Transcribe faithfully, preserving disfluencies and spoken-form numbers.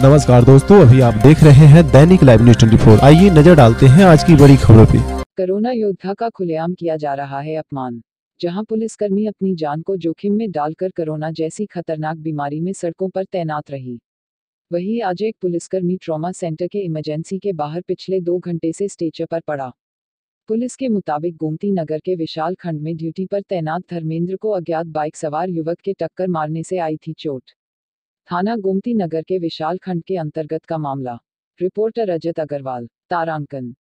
नमस्कार दोस्तों, अभी आप देख रहे हैं दैनिक लाइव न्यूज चौबीस। आइए नजर डालते हैं आज की बड़ी खबरों पे। कोरोना योद्धा का खुलेआम किया जा रहा है अपमान। जहां पुलिसकर्मी अपनी जान को जोखिम में डालकर कोरोना जैसी खतरनाक बीमारी में सड़कों पर तैनात रही, वहीं आज एक पुलिसकर्मी ट्रॉमा सेंटर के इमरजेंसी के बाहर पिछले दो घंटे से स्टेचर पर पड़ा। पुलिस के मुताबिक गोमती नगर के विशाल खंड में ड्यूटी पर तैनात धर्मेंद्र को अज्ञात बाइक सवार युवक के टक्कर मारने से आई थी चोट। थाना गोमती नगर के विशाल खंड के अंतर्गत का मामला। रिपोर्टर रजत अग्रवाल, तारांकन।